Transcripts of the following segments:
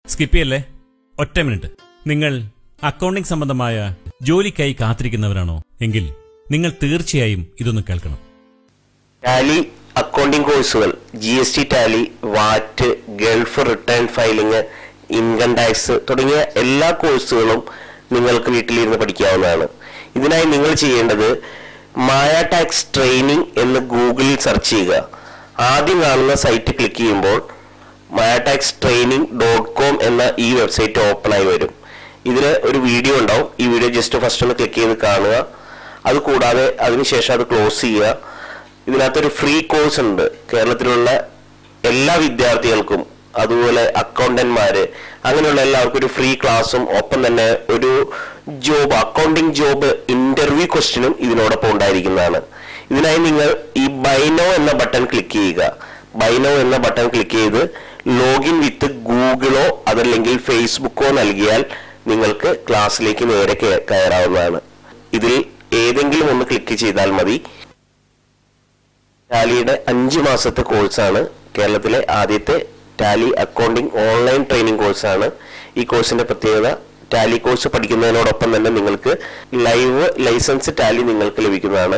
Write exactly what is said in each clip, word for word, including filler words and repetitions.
Skip ചെയ്യല്ലേ, ഒറ്റ minute. നിങ്ങൾ അക്കൗണ്ടിംഗ് സംബന്ധമായ ജോലിക്കായി കാത്തിരിക്കുന്നവരാണോ എങ്കിൽ നിങ്ങൾ തീർച്ചയായും ഇതൊന്ന് കേൾക്കണം. ടാലി അക്കൗണ്ടിംഗ് കോഴ്സുകൾ, G S T Tally, VAT, Gulf return filing, income tax തുടങ്ങിയ എല്ലാ കോഴ്സുകളും നിങ്ങൾക്ക് വീട്ടിലിരുന്ന് പഠിക്കാവുന്നതാണ്. ഇതിനായി നിങ്ങൾ ചെയ്യേണ്ടത് മായ ടാക്സ് ട്രെയിനിങ് എന്ന് ഗൂഗിളിൽ സെർച്ച് ചെയ്യുക. ആദ്യം കാണുന്ന സൈറ്റ് ക്ലിക്ക് ചെയ്യുമ്പോൾ Maya tax training dot com എന്ന ഈ വെബ്സൈറ്റ് ഓപ്പൺ ആയി വരും. ഇതിൽ ഒരു വീഡിയോ ഉണ്ടാവും. ഈ വീഡിയോ ജസ്റ്റ് ഫസ്റ്റ് ഒന്ന് ക്ലിക്ക് ചെയ്ത് കാണുക. അത് കൂടാതെ അതിനുശേഷം അത് ക്ലോസ് ചെയ്യുക. ഇതിനകത്തൊരു ഫ്രീ കോഴ്സ് ഉണ്ട്. കേരളത്തിലുള്ള എല്ലാ വിദ്യാർത്ഥികൾക്കും അതുപോലെ അക്കൗണ്ടന്റ്മാര് അങ്ങനെയുള്ള എല്ലാവർക്കും ഒരു ഫ്രീ ക്ലാസ്സും ഒപ്പം തന്നെ ഒരു ജോബ് അക്കൗണ്ടിംഗ് ജോബ് ഇന്റർവ്യൂ ക്വസ്റ്റ്യനും ഇതിനോടൊപ്പം ഉണ്ടായിരിക്കുന്നതാണ്. ഇതിനായി നിങ്ങൾ ഈ ബൈനോ എന്ന ബട്ടൺ ക്ലിക്ക് ചെയ്യുക. ബൈനോ എന്ന ബട്ടൺ ക്ലിക്ക് ചെയ്ത് ലോഗിൻ വിത്ത് ഗൂഗിളോ അതല്ലെങ്കിൽ ഫേസ്ബുക്കോ നൽകിയാൽ നിങ്ങൾക്ക് ക്ലാസ്സിലേക്ക് നേരെ കയറാവുന്നതാണ്. ഇതിൽ ഏതെങ്കിലും ഒന്ന് ക്ലിക്ക് ചെയ്താൽ മതി. ടാലിയുടെ അഞ്ച് മാസത്തെ കോഴ്സാണ്. കേരളത്തിലെ ആദ്യത്തെ ടാലി അക്കൗണ്ടിംഗ് ഓൺലൈൻ ട്രെയിനിങ് കോഴ്സാണ്. ഈ കോഴ്സിന്റെ പ്രത്യേകത, ടാലി കോഴ്സ് പഠിക്കുന്നതിനോടൊപ്പം തന്നെ നിങ്ങൾക്ക് ലൈവ് ലൈസൻസ് ടാലി നിങ്ങൾക്ക് ലഭിക്കുന്നതാണ്.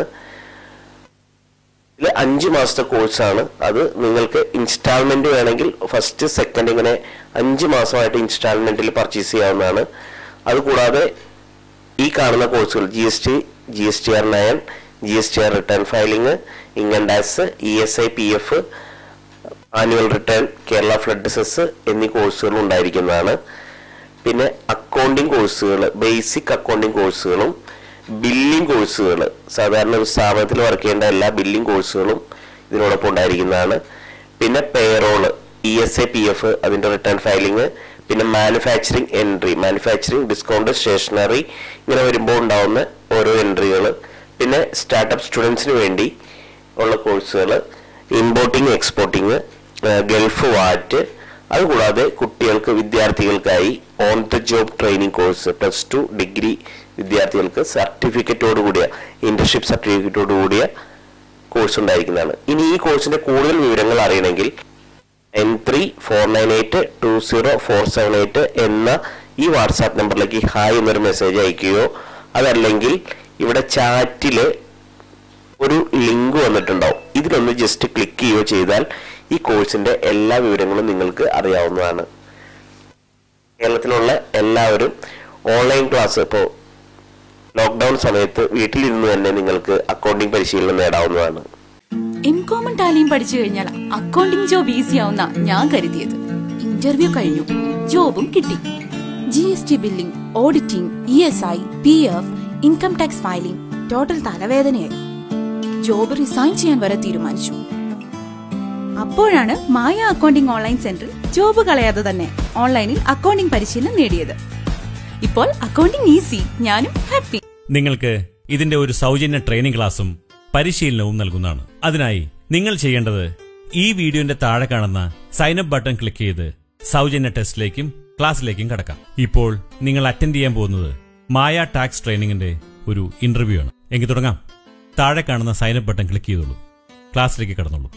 ഇതിൽ അഞ്ച് മാസത്തെ കോഴ്സാണ്. അത് നിങ്ങൾക്ക് ഇൻസ്റ്റാൾമെന്റ് വേണമെങ്കിൽ ഫസ്റ്റ് സെക്കൻഡ് ഇങ്ങനെ അഞ്ച് മാസമായിട്ട് ഇൻസ്റ്റാൾമെന്റിൽ പർച്ചേസ് ചെയ്യാവുന്നതാണ്. അതുകൂടാതെ ഈ കാണുന്ന കോഴ്സുകൾ G S T, G S T R nine, G S T R return filing, income tax, E S I, P F, annual return, Kerala flood cess എന്നീ കോഴ്സുകൾ ഉണ്ടായിരിക്കുന്നതാണ്. പിന്നെ അക്കൗണ്ടിംഗ് കോഴ്സുകൾ, ബേസിക് അക്കൗണ്ടിംഗ് കോഴ്സുകളും ബില്ലിംഗ് കോഴ്സുകൾ, സാധാരണ ഒരു സ്ഥാപനത്തിൽ വർക്ക് ചെയ്യേണ്ട എല്ലാ ബില്ലിംഗ് കോഴ്സുകളും ഇതിനോടൊപ്പം ഉണ്ടായിരിക്കുന്നതാണ്. പിന്നെ payroll, E S I, P F, അതിന്റെ റിട്ടേൺ ഫയലിംഗ്, പിന്നെ manufacturing entry, manufacturing, discount, stationery ഇങ്ങനെ വരുമ്പോൾ ഉണ്ടാവുന്ന ഓരോ എൻട്രികൾ, പിന്നെ സ്റ്റാർട്ടപ്പ് സ്റ്റുഡൻസിന് വേണ്ടി ഉള്ള കോഴ്സുകൾ, ഇമ്പോർട്ടിങ്, എക്സ്പോർട്ടിങ്, ഗൾഫ് വാറ്റ്, അതുകൂടാതെ കുട്ടികൾക്ക് വിദ്യാർത്ഥികൾക്കായി on the job training course, plus two degree വിദ്യാർത്ഥികൾക്ക് സർട്ടിഫിക്കറ്റോട് കൂടിയ ഇന്റേൺഷിപ്പ് സർട്ടിഫിക്കറ്റോട് കൂടിയ കോഴ്സ് ഉണ്ടായിരിക്കുന്നതാണ്. ഇനി ഈ കോഴ്സിന്റെ കൂടുതൽ വിവരങ്ങൾ അറിയണമെങ്കിൽ N three four nine eight two zero four seven eight എന്ന ഈ വാട്സാപ്പ് നമ്പറിലേക്ക് ഹായ് എന്നൊരു മെസ്സേജ് അയക്കുകയോ അതല്ലെങ്കിൽ ഇവിടെ ചാറ്റില് ഒരു ലിങ്ക് വന്നിട്ടുണ്ടാവും. ഇതിലൊന്ന് ജസ്റ്റ് ക്ലിക്ക് ചെയ്യുകയോ ചെയ്താൽ ഈ കോഴ്സിന്റെ എല്ലാ വിവരങ്ങളും നിങ്ങൾക്ക് അറിയാവുന്നതാണ്. കേരളത്തിലുള്ള എല്ലാവരും ഓൺലൈൻ ക്ലാസ്, ഇപ്പോൾ ലോക്ക്ഡൌൺ സമയത്ത് വീട്ടിലിരുന്ന് തന്നെ നിങ്ങൾക്ക് അക്കൗണ്ടിംഗ് പരിശീലനം നേടാവുന്നതാണ്. എംകോമും ടാലിയും പഠിച്ചു കഴിഞ്ഞാൽ അക്കൗണ്ടിംഗ് ജോബ് ഈസി ആവുന്ന ഞാൻ കരുതിയത്. ഇന്റർവ്യൂ കഴിഞ്ഞു, ജോബും കിട്ടി. G S T billing, auditing, E S I, P F, income tax filing, total തലവേദനയായി. ജോബ് റിസൈൻ ചെയ്യാൻ വരെ തീരുമാനിച്ചു. അപ്പോഴാണ് മായ അക്കൗണ്ടിംഗ് ഓൺലൈൻ സെന്ററിൽ ജോബ് കളയാതെ തന്നെ ഓൺലൈനിൽ അക്കൗണ്ടിംഗ് പരിശീലനം നേടിയത്. ഇപ്പോൾ അക്കൗണ്ടിംഗ് ഈസി, ഞാനും ഹാപ്പി. നിങ്ങൾക്ക് ഇതിന്റെ ഒരു സൗജന്യ ട്രെയിനിംഗ് ക്ലാസും പരിശീലനവും നൽകുന്നതാണ്. അതിനായി നിങ്ങൾ ചെയ്യേണ്ടത് ഈ വീഡിയോന്റെ താഴെ കാണുന്ന സൈൻ അപ്പ് ബട്ടൺ ക്ലിക്ക് ചെയ്ത് സൗജന്യ ടെസ്റ്റിലേക്കും ക്ലാസ്സിലേക്കും കടക്കാം. ഇപ്പോൾ നിങ്ങൾ അറ്റൻഡ് ചെയ്യാൻ പോകുന്നത് മായ ടാക്സ് ട്രെയിനിങ്ങിന്റെ ഒരു ഇന്റർവ്യൂ ആണ്. എങ്കിൽ തുടങ്ങാം. താഴെ കാണുന്ന സൈൻ അപ്പ് ബട്ടൺ ക്ലിക്ക് ചെയ്തോളൂ, ക്ലാസ്സിലേക്ക് കടന്നോളൂ.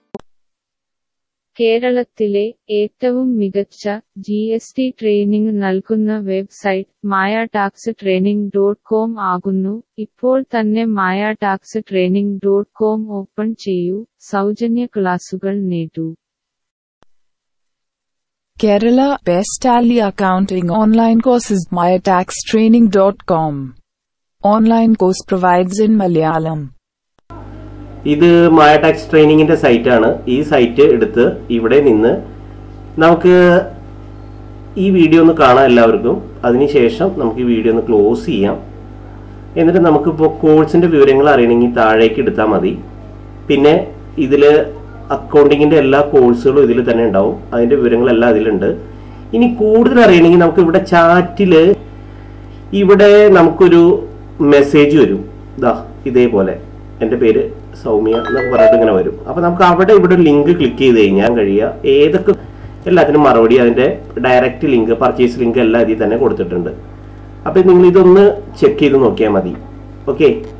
കേരളത്തിലെ ഏറ്റവും മികച്ച ജി എസ് ടി ട്രെയിനിംഗ് നൽകുന്ന website Maya tax training dot com ആകുന്നു. ഇപ്പോൾ തന്നെ Maya tax training dot com open ചെയ്യൂ, സൗജന്യ ക്ലാസുകൾ നേടൂ. Kerala Best Tally Accounting Online Courses Maya Tax Training dot com. Online course provides in Malayalam. ഇത് മായ ടാക്സ് ട്രെയിനിങ്ങിന്റെ സൈറ്റാണ്. ഈ സൈറ്റ് എടുത്ത് ഇവിടെ നിന്ന് നമുക്ക് ഈ വീഡിയോ ഒന്ന് കാണാം എല്ലാവർക്കും. അതിനുശേഷം നമുക്ക് ഈ വീഡിയോ ഒന്ന് ക്ലോസ് ചെയ്യാം. എന്നിട്ട് നമുക്കിപ്പോൾ കോഴ്സിന്റെ വിവരങ്ങൾ അറിയണമെങ്കിൽ താഴേക്ക് എടുത്താൽ മതി. പിന്നെ ഇതിൽ അക്കൗണ്ടിങ്ങിന്റെ എല്ലാ കോഴ്സുകളും ഇതിൽ തന്നെ ഉണ്ടാവും. അതിന്റെ വിവരങ്ങളെല്ലാം അതിലുണ്ട്. ഇനി കൂടുതൽ അറിയണമെങ്കിൽ നമുക്ക് ഇവിടെ ചാറ്റില് ഇവിടെ നമുക്കൊരു മെസ്സേജ് വരും. ഇതാ ഇതേപോലെ എൻ്റെ പേര് സൗമ്യ എന്നൊക്കെ പറഞ്ഞിട്ട് ഇങ്ങനെ വരും. അപ്പൊ നമുക്ക് അവിടെ ഇവിടെ ലിങ്ക് ക്ലിക്ക് ചെയ്ത് കഴിഞ്ഞാൽ കഴിയുക ഏതൊക്കെ എല്ലാത്തിനും മറുപടി അതിന്റെ ഡയറക്റ്റ് ലിങ്ക്, പർച്ചേസ് ലിങ്ക് എല്ലാം ഇതിൽ തന്നെ കൊടുത്തിട്ടുണ്ട്. അപ്പൊ നിങ്ങൾ ഇതൊന്ന് ചെക്ക് ചെയ്ത് നോക്കിയാൽ മതി. ഓക്കെ.